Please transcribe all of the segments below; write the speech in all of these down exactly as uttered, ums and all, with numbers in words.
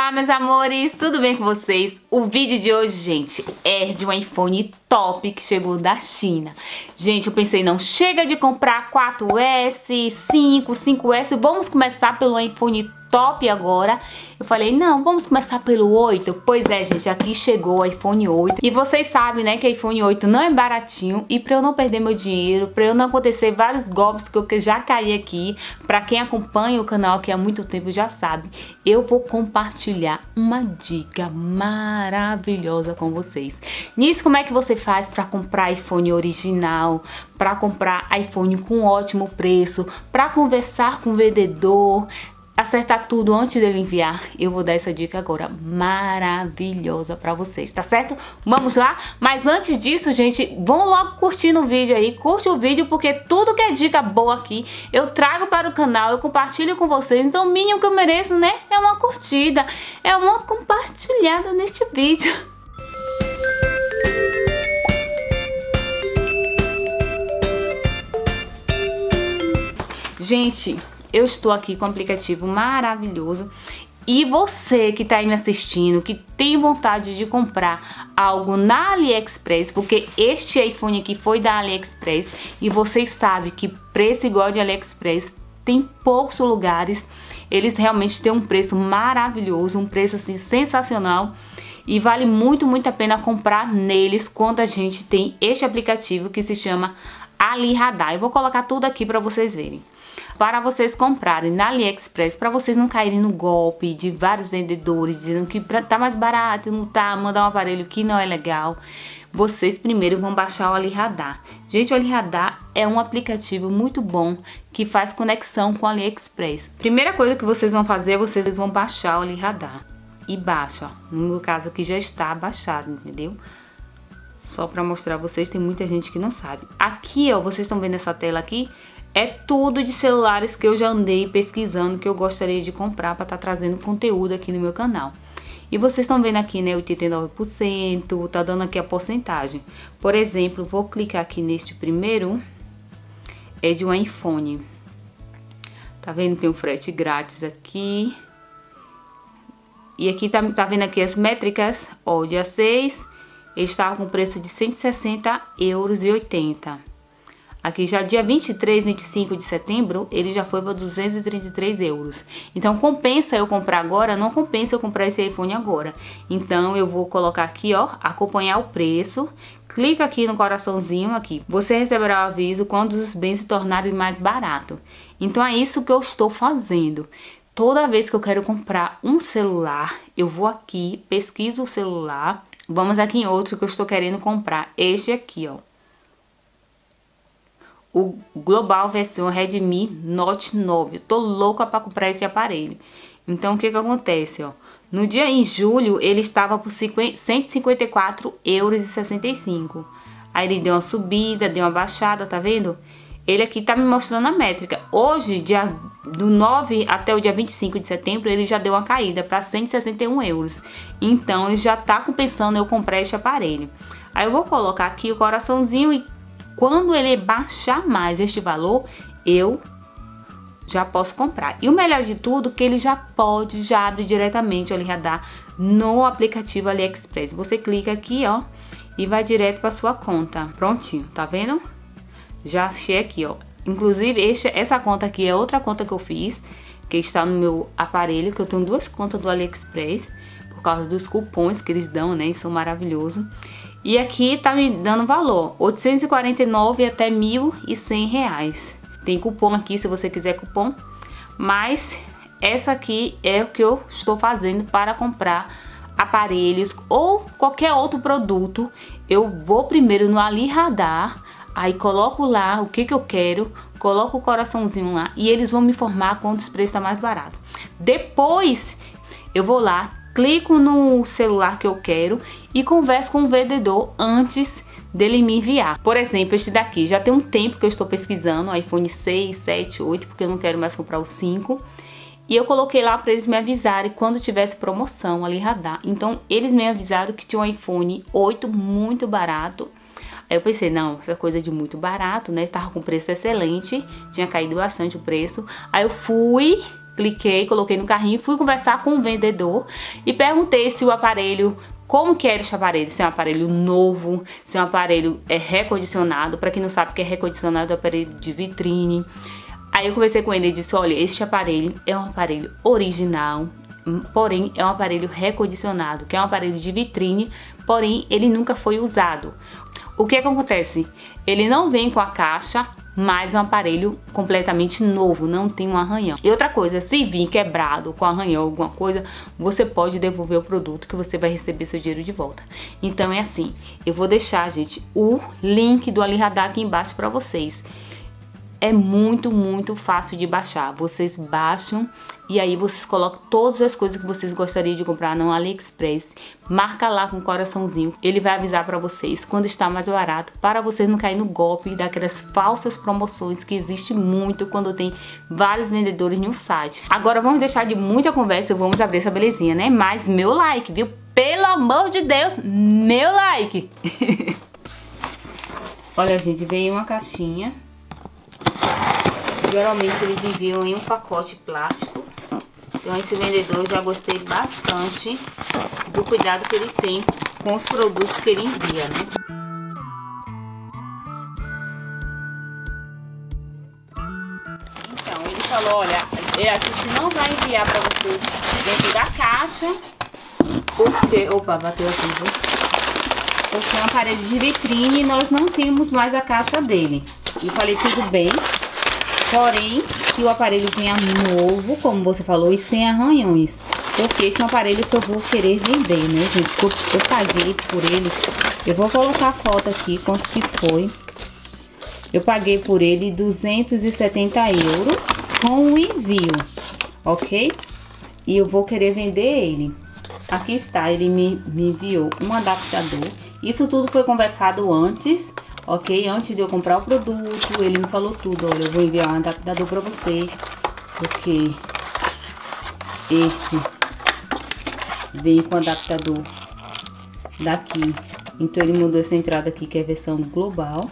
Olá, meus amores, tudo bem com vocês? O vídeo de hoje, gente, é de um iPhone top que chegou da China. Gente, eu pensei, não, chega de comprar quatro S, cinco, cinco S, vamos começar pelo iPhone top agora. Eu falei, não, vamos começar pelo oito. Pois é, gente, aqui chegou o iPhone oito. E vocês sabem, né, que o iPhone oito não é baratinho. E pra eu não perder meu dinheiro, pra eu não acontecer vários golpes que eu já caí aqui, pra quem acompanha o canal aqui há muito tempo já sabe, eu vou compartilhar uma dica maravilhosa com vocês. Nisso, como é que você faz pra comprar iPhone original, pra comprar iPhone com ótimo preço, pra conversar com o vendedor, acertar tudo antes dele enviar. Eu vou dar essa dica agora maravilhosa pra vocês, tá certo? Vamos lá? Mas antes disso, gente, vão logo curtindo o vídeo aí, curte o vídeo, porque tudo que é dica boa aqui, eu trago para o canal, eu compartilho com vocês, então o mínimo que eu mereço, né, é uma curtida, é uma compartilhada neste vídeo. Gente, eu estou aqui com um aplicativo maravilhoso e você que está aí me assistindo, que tem vontade de comprar algo na AliExpress, porque este iPhone aqui foi da AliExpress e vocês sabem que preço igual de AliExpress tem poucos lugares, eles realmente têm um preço maravilhoso, um preço assim sensacional e vale muito, muito a pena comprar neles quando a gente tem este aplicativo que se chama AliRadar. Eu vou colocar tudo aqui para vocês verem. Para vocês comprarem na AliExpress, para vocês não caírem no golpe de vários vendedores dizendo que tá mais barato, não tá, mandar um aparelho que não é legal, vocês primeiro vão baixar o AliRadar. Gente, o AliRadar é um aplicativo muito bom que faz conexão com o AliExpress. Primeira coisa que vocês vão fazer, vocês vão baixar o AliRadar. E baixa, ó. No meu caso aqui já está baixado, entendeu? Só para mostrar a vocês, tem muita gente que não sabe. Aqui, ó, vocês estão vendo essa tela aqui? É tudo de celulares que eu já andei pesquisando, que eu gostaria de comprar para estar tá trazendo conteúdo aqui no meu canal. E vocês estão vendo aqui, né, oitenta e nove por cento, tá dando aqui a porcentagem. Por exemplo, vou clicar aqui neste primeiro, é de um iPhone. Tá vendo? Tem um frete grátis aqui. E aqui tá, tá vendo aqui as métricas, ó, dia seis, ele estava com preço de cento e sessenta euros e oitenta. Aqui já dia vinte e três, vinte e cinco de setembro, ele já foi para duzentos e trinta e três euros. Então compensa eu comprar agora? Não compensa eu comprar esse iPhone agora. Então eu vou colocar aqui, ó, acompanhar o preço. Clica aqui no coraçãozinho aqui. Você receberá o aviso quando os bens se tornarem mais baratos. Então é isso que eu estou fazendo. Toda vez que eu quero comprar um celular, eu vou aqui, pesquiso o celular. Vamos aqui em outro que eu estou querendo comprar. Este aqui, ó. O Global versão Redmi Note nove. Eu tô louca para comprar esse aparelho. Então, o que que acontece, ó? No dia em julho, ele estava por cento e cinquenta e quatro euros e sessenta e cinco. Aí ele deu uma subida, deu uma baixada, tá vendo? Ele aqui tá me mostrando a métrica. Hoje, dia do nove até o dia vinte e cinco de setembro, ele já deu uma caída para cento e sessenta e um euros. Então, ele já tá compensando eu comprar este aparelho. Aí eu vou colocar aqui o coraçãozinho e quando ele baixar mais este valor, eu já posso comprar. E o melhor de tudo, que ele já pode, já abre diretamente o AliRadar no aplicativo AliExpress. Você clica aqui, ó, e vai direto para sua conta. Prontinho, tá vendo? Já achei aqui, ó. Inclusive, este, essa conta aqui é outra conta que eu fiz, que está no meu aparelho, que eu tenho duas contas do AliExpress, por causa dos cupons que eles dão, né? E são maravilhosos. E aqui tá me dando valor, oitocentos e quarenta e nove até mil e cem reais. Tem cupom aqui se você quiser cupom, mas essa aqui é o que eu estou fazendo para comprar aparelhos ou qualquer outro produto. Eu vou primeiro no AliRadar, aí coloco lá o que que eu quero, coloco o coraçãozinho lá e eles vão me informar quando os preços estão mais baratos. Depois eu vou lá, clico no celular que eu quero e converso com o vendedor antes dele me enviar. Por exemplo, este daqui, já tem um tempo que eu estou pesquisando, iPhone seis, sete, oito, porque eu não quero mais comprar o cinco. E eu coloquei lá para eles me avisarem quando tivesse promoção AliRadar. Então, eles me avisaram que tinha um iPhone oito muito barato. Aí eu pensei, não, essa coisa de muito barato, né? Tava com preço excelente, tinha caído bastante o preço. Aí eu fui cliquei, coloquei no carrinho, fui conversar com o vendedor e perguntei se o aparelho, como que era este aparelho, se é um aparelho novo, se é um aparelho é, recondicionado. Para quem não sabe o que é recondicionado, é um aparelho de vitrine. Aí eu conversei com ele e disse, olha, este aparelho é um aparelho original, porém é um aparelho recondicionado, que é um aparelho de vitrine, porém ele nunca foi usado. O que é que acontece? Ele não vem com a caixa, mas é um aparelho completamente novo, não tem um arranhão. E outra coisa, se vir quebrado, com arranhão, alguma coisa, você pode devolver o produto que você vai receber seu dinheiro de volta. Então é assim, eu vou deixar, gente, o link do Ali Radar aqui embaixo para vocês. É muito, muito fácil de baixar. Vocês baixam e aí vocês colocam todas as coisas que vocês gostariam de comprar no AliExpress. Marca lá com um coraçãozinho. Ele vai avisar para vocês quando está mais barato, para vocês não caírem no golpe daquelas falsas promoções que existe muito quando tem vários vendedores no site. Agora vamos deixar de muita conversa e vamos abrir essa belezinha, né? Mas meu like, viu? Pelo amor de Deus, meu like! Olha, gente, veio uma caixinha. Geralmente eles enviam em um pacote plástico. Então esse vendedor eu já gostei bastante do cuidado que ele tem com os produtos que ele envia, né? Então ele falou, olha, a gente não vai enviar para você dentro da caixa, porque... Opa, bateu aqui, viu? Porque é um aparelho de vitrine e nós não temos mais a caixa dele. E falei, tudo bem. Porém, que o aparelho venha novo, como você falou, e sem arranhões. Porque esse é um aparelho que eu vou querer vender, né, gente? Eu, eu paguei por ele. Eu vou colocar a foto aqui, quanto que foi. Eu paguei por ele duzentos e setenta euros com o envio, ok? E eu vou querer vender ele. Aqui está, ele me, me enviou um adaptador. Isso tudo foi conversado antes, ok? Antes de eu comprar o produto, ele me falou tudo. Olha, eu vou enviar um adaptador para você, porque este vem com o adaptador daqui. Então ele mudou essa entrada aqui, que é a versão global.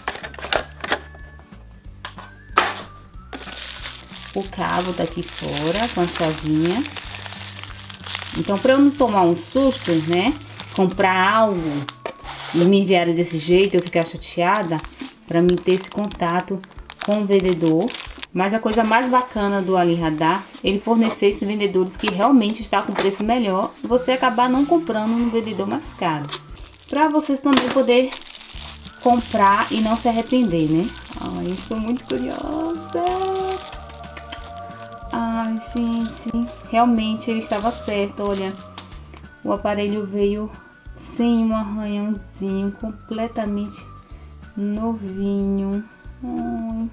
O cabo tá aqui fora, com a chavinha. Então, para eu não tomar um susto, né? Comprar algo e me enviarem desse jeito, eu ficar chateada, para mim ter esse contato com o vendedor. Mas a coisa mais bacana do Ali Radar, ele fornecer esses vendedores que realmente está com preço melhor, você acabar não comprando no vendedor mais caro. Para vocês também poder comprar e não se arrepender, né? Ai, eu estou muito curiosa. Ai, gente, realmente ele estava certo, olha. O aparelho veio sem um arranhãozinho, completamente novinho. Ai,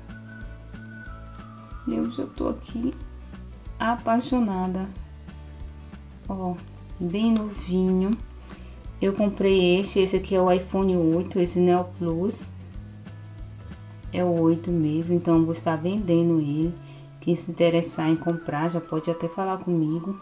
eu já tô aqui apaixonada. Ó, bem novinho. Eu comprei este, esse aqui é o iPhone oito, esse Neo Plus. É o oito mesmo, então eu vou estar vendendo ele. Quem se interessar em comprar, já pode até falar comigo.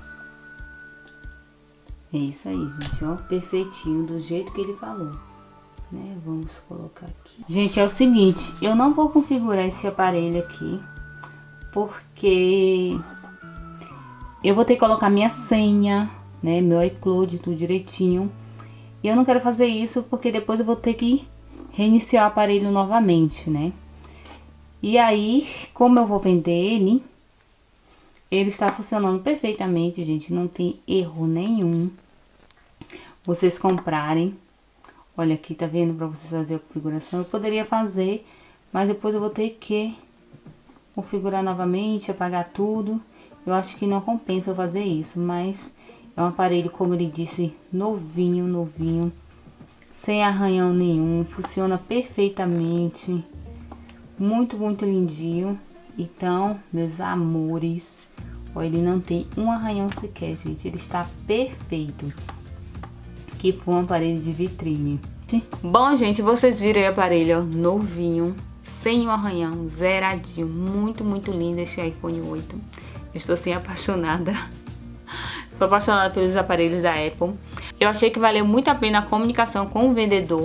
É isso aí, gente, ó, perfeitinho, do jeito que ele falou, né? Vamos colocar aqui. Gente, é o seguinte, eu não vou configurar esse aparelho aqui, porque eu vou ter que colocar minha senha, né? Meu iCloud, tudo direitinho. E eu não quero fazer isso, porque depois eu vou ter que reiniciar o aparelho novamente, né? E aí, como eu vou vender ele, ele está funcionando perfeitamente, gente. Não tem erro nenhum. Vocês comprarem. Olha aqui, tá vendo? Pra vocês fazerem a configuração. Eu poderia fazer, mas depois eu vou ter que configurar novamente, apagar tudo. Eu acho que não compensa eu fazer isso, mas é um aparelho, como ele disse, novinho, novinho. Sem arranhão nenhum. Funciona perfeitamente. Muito, muito lindinho. Então, meus amores, ó, ele não tem um arranhão sequer, gente. Ele está perfeito. Que foi um aparelho de vitrine. Bom, gente, vocês viram aí o aparelho, ó, novinho, sem um arranhão, zeradinho. Muito, muito lindo esse iPhone oito. Eu estou assim apaixonada. Sou apaixonada pelos aparelhos da Apple. Eu achei que valeu muito a pena a comunicação com o vendedor,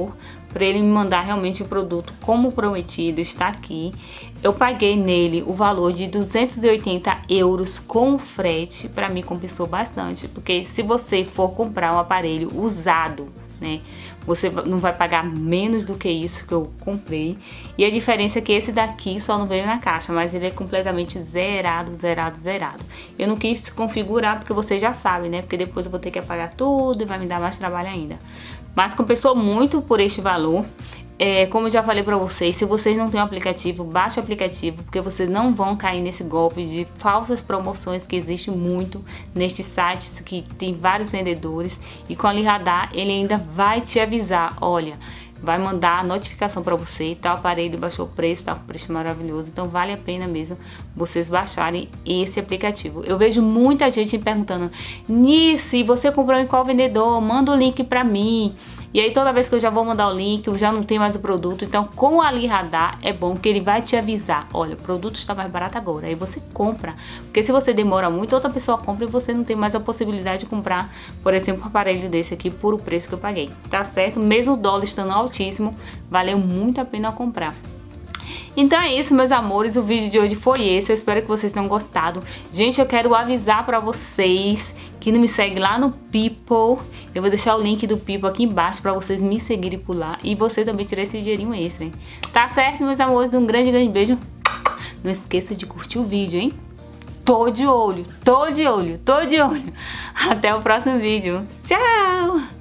para ele me mandar realmente o produto como prometido. Está aqui. Eu paguei nele o valor de duzentos e oitenta euros com frete. Para mim compensou bastante, porque se você for comprar um aparelho usado, né, você não vai pagar menos do que isso que eu comprei. E a diferença é que esse daqui só não veio na caixa, mas ele é completamente zerado, zerado, zerado. Eu não quis configurar porque você já sabe, né, porque depois eu vou ter que apagar tudo e vai me dar mais trabalho ainda. Mas compensou muito por este valor. É, como eu já falei pra vocês, se vocês não têm o aplicativo, baixe o aplicativo, porque vocês não vão cair nesse golpe de falsas promoções que existe muito nestes sites que tem vários vendedores. E com a Ali Radar, ele ainda vai te avisar, olha, vai mandar a notificação para você, tal aparelho baixou o preço, tá com preço maravilhoso. Então vale a pena mesmo vocês baixarem esse aplicativo. Eu vejo muita gente me perguntando, Nice, você comprou em qual vendedor? Manda o link para mim. E aí toda vez que eu já vou mandar o link, eu já não tenho mais o produto. Então com o Ali Radar é bom que ele vai te avisar, olha, o produto está mais barato agora. Aí você compra, porque se você demora muito, outra pessoa compra e você não tem mais a possibilidade de comprar, por exemplo, um aparelho desse aqui por o preço que eu paguei. Tá certo? Mesmo o dólar estando altíssimo, valeu muito a pena comprar. Então é isso, meus amores, o vídeo de hoje foi esse, eu espero que vocês tenham gostado. Gente, eu quero avisar pra vocês que não me segue lá no People, eu vou deixar o link do People aqui embaixo pra vocês me seguirem por lá e você também tirar esse dinheirinho extra, hein? Tá certo, meus amores? Um grande, grande beijo. Não esqueça de curtir o vídeo, hein? Tô de olho, tô de olho, tô de olho. Até o próximo vídeo. Tchau!